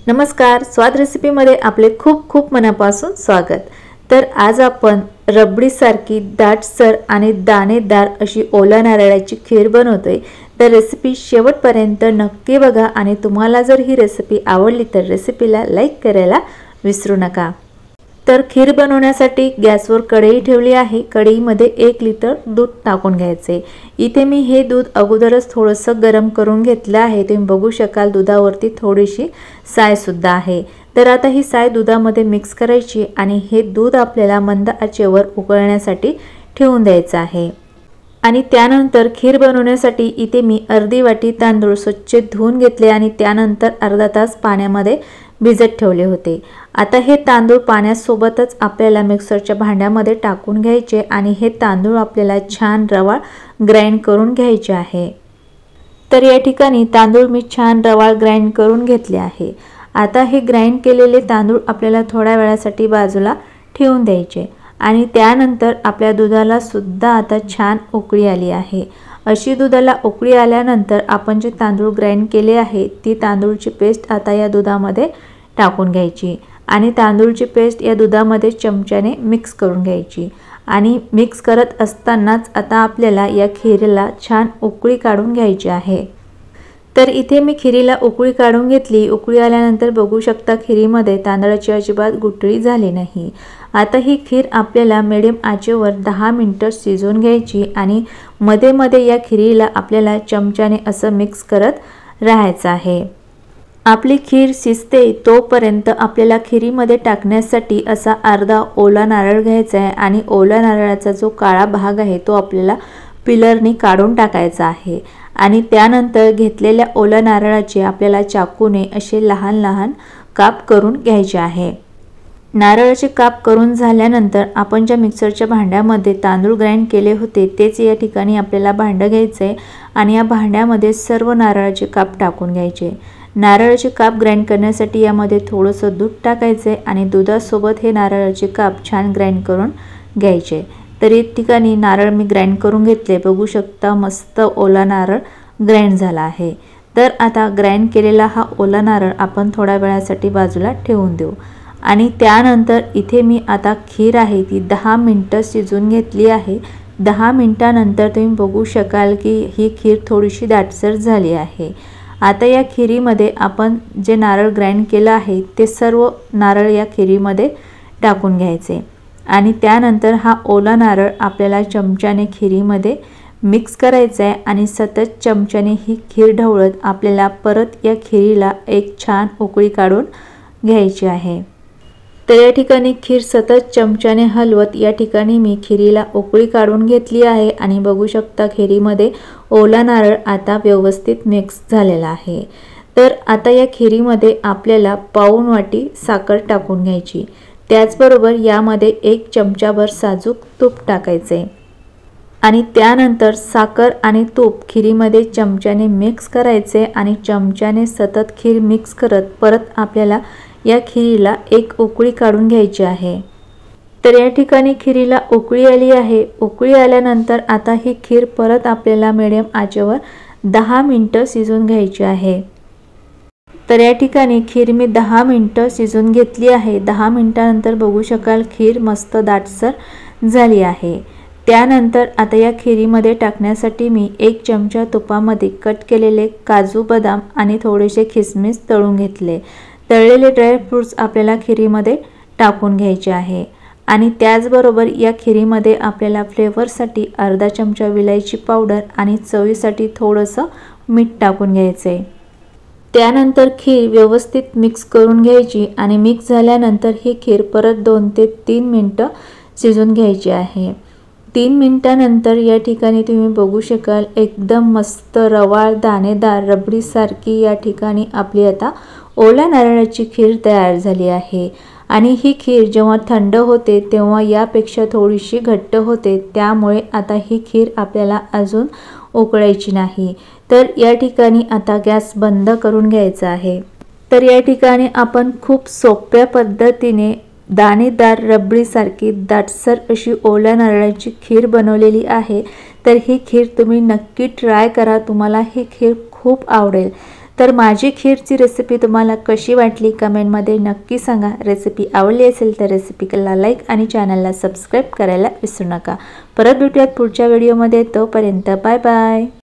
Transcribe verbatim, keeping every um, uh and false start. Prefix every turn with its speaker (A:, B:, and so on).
A: नमस्कार, स्वाद रेसिपीमध्ये आपले खूप खूप मनापासून स्वागत। तर आज आपण रबडीसारखी दाटसर आणि दाणेदार अशी ओल्या नारळाची खीर बनवतोय। तर रेसिपी शेवटपर्यंत नक्की बघा आणि तुम्हाला जर ही रेसिपी आवडली तर रेसिपीला लाईक करायला विसरू नका। तर खीर बनवण्यासाठी गॅसवर कढई ठेवली आहे। कढईमध्ये एक लिटर दूध टाकून घ्यायचे। इथे मी हे दूध अगोदरच थोडंसं गरम करून घेतलं आहे। तुम्ही बघू शकाल दुधावरती थोडीशी साय सुद्धा आहे। तर आता ही साय दुधामध्ये मिक्स करायची आणि हे दूध आपल्याला मंद आचेवर उकळण्यासाठी ठेवून द्यायचं आहे। आणि त्यानंतर खीर बनवण्यासाठी इथे मी अर्धी वाटी तांदूळ स्वच्छ धुवून घेतले आणि त्यानंतर अर्धा तास पाण्यामध्ये भिजत ठेवले होते। आता हे तांदूळ पाण्यासोबतच आपल्याला मिक्सरच्या भांड्यामध्ये टाकून घ्यायचे आणि हे तांदूळ आपल्याला छान रवाळ ग्राइंड करून घ्यायचे आहे। तर या ठिकाणी तांदूळ मी छान रवाळ ग्राइंड करून घेतले आहे। आता हे ग्राइंड केलेले तांदूळ आपल्याला थोड्या वेळासाठी बाजूला ठेवून द्यायचे आणि त्यानंतर आपल्या दुधाला सुद्धा आता छान उकळी आली आहे। अशी दुधाला उकळी आल्यानंतर आपण जे तांदूळ ग्राइंड केले आहे ती तांदूळची पेस्ट आता या दुधामध्ये टाकून घ्यायची आणि तांदूळची पेस्ट या दुधामध्ये चमच्याने मिक्स करून घ्यायची आणि मिक्स करत असतानाच आता आपल्याला या खीरीला छान उकळी काढून घ्यायची आहे। तर इथे मी खीरीला उकळी काढून घेतली। उकळी आल्यानंतर बघू शकता खीरीमध्ये तांदळाची अजिबात गुठळी झाली नाही। आता ही खीर आपल्याला मीडियम आचेवर दहा मिनिटं शिजवून घ्यायची आणि मध्ये मध्ये या खीरीला आपल्याला चमच्याने असं मिक्स करत राहायचं आहे। आपली खीर शिजते तोपर्यंत आपल्याला खीरीमध्ये टाकण्यासाठी असा अर्धा ओला नारळ घ्यायचा आहे आणि ओल्या नारळाचा जो काळा भाग आहे तो आपल्याला पिलरने काढून टाकायचा आहे आणि त्यानंतर घेतलेल्या ओल्या नारळाचे आपल्याला चाकूने असे लहान लहान काप करून घ्यायचे आहे। नारळाचे काप करून झाल्यानंतर आपण ज्या मिक्सरच्या भांड्यामध्ये तांदूळ ग्राइंड केले होते तेच या ठिकाणी आपल्याला भांडं घ्यायचं आहे आणि या भांड्यामध्ये सर्व नारळाचे काप टाकून घ्यायचे। नारळाचे काप ग्राइंड करण्यासाठी यामध्ये थोडंसं दूध टाकायचं आहे आणि दुधासोबत हे नारळाचे काप छान ग्राइंड करून घ्यायचे। तर या ठिकाणी नारळ मी ग्राइंड करून घेतले। बघू शकता मस्त ओला नारळ ग्राइंड झाला आहे। तर आता ग्राइंड केलेला हा ओला नारळ आपण थोड्या वेळासाठी बाजूला ठेवून देऊ आणि त्यानंतर इथे मी आता खीर आहे ती दहा मिनिटं शिजवून घेतली आहे। दहा मिनिटानंतर तुम्ही बघू शकाल की ही खीर थोडीशी दाटसर झाली आहे। आता या खीरीमध्ये आपण जे नारळ ग्राइंड केलं आहे ते सर्व नारळ या खीरीमध्ये टाकून घ्यायचे आणि त्यानंतर हा ओला नारळ आपल्याला चमच्याने खीरीमध्ये मिक्स करायचा आहे आणि सतत चमच्याने ही खीर ढवळत आपल्याला परत या खीरीला एक छान उकळी काढून घ्यायची आहे। तर या ठिकाणी खीर सतत चमच्याने हलवत या ठिकाणी मी खीरीला उकळी काढून घेतली आहे आणि बघू शकता खीरीमध्ये ओला नारळ आता व्यवस्थित मिक्स झालेला आहे। तर आता या खीरीमध्ये आपल्याला पाऊण वाटी साखर टाकून घ्यायची। त्याचबरोबर यामध्ये एक चमचाभर साजूक तूप टाकायचे आणि त्यानंतर साखर आणि तूप खीरीमध्ये चमच्याने मिक्स करायचे आणि चमच्याने सतत खीर मिक्स करत परत आपल्याला या खीरीला एक उकळी काढून घ्यायची आहे। तर या ठिकाणी खीरीला उकळी आली आहे। उकळी आल्यानंतर आता ही खीर परत आपल्याला मीडियम आचेवर दहा मिनिटं शिजवून घ्यायची आहे। तर या ठिकाणी खीर मी दहा मिनिटं शिजवून घेतली आहे। दहा मिनिटानंतर बघू शकाल खीर मस्त दाटसर झाली आहे। त्यानंतर आता या खीरीमध्ये टाकण्यासाठी मी एक चमचा तुपामध्ये कट केलेले काजू बदाम आणि थोडेसे खिसमिस तळून घेतले। तळलेले ड्रायफ्रूट्स आपल्याला खीरीमध्ये टाकून घ्यायचे आहे आणि त्याचबरोबर या खीरीमध्ये आपल्याला फ्लेवरसाठी अर्धा चमचा विलायची पावडर आणि चवीसाठी थोडंसं मीठ टाकून घ्यायचं आहे। त्यानंतर खीर व्यवस्थित मिक्स करून घ्यायची आणि मिक्स झाल्यानंतर ही खीर परत दोन ते तीन मिनिटं शिजवून घ्यायची आहे। तीन मिनिटानंतर या ठिकाणी तुम्ही बघू शकाल एकदम मस्त रवाळ दाणेदार रबडीसारखी या ठिकाणी आपली आता ओल्या नारळाची खीर तयार झाली आहे आणि ही खीर जेव्हा थंड होते तेव्हा यापेक्षा थोडीशी घट्ट होते। त्यामुळे आता ही खीर आपल्याला अजून उकळायची नाही। तर या ठिकाणी आता गॅस बंद करून घ्यायचा आहे। तर या ठिकाणी आपण खूप सोप्या पद्धतीने दाणेदार रबडीसारखी दाटसर अशी ओल्या नारळाची खीर बनवलेली आहे। तर ही खीर तुम्ही नक्की ट्राय करा, तुम्हाला ही खीर खूप आवडेल। तर माझी खीरची रेसिपी तुम्हाला कशी वाटली कमेंटमध्ये नक्की सांगा। रेसिपी आवडली असेल तर रेसिपीला लाईक आणि चॅनलला सबस्क्राईब करायला विसरू नका। परत भेटूयात पुढच्या व्हिडिओमध्ये, तोपर्यंत बाय बाय।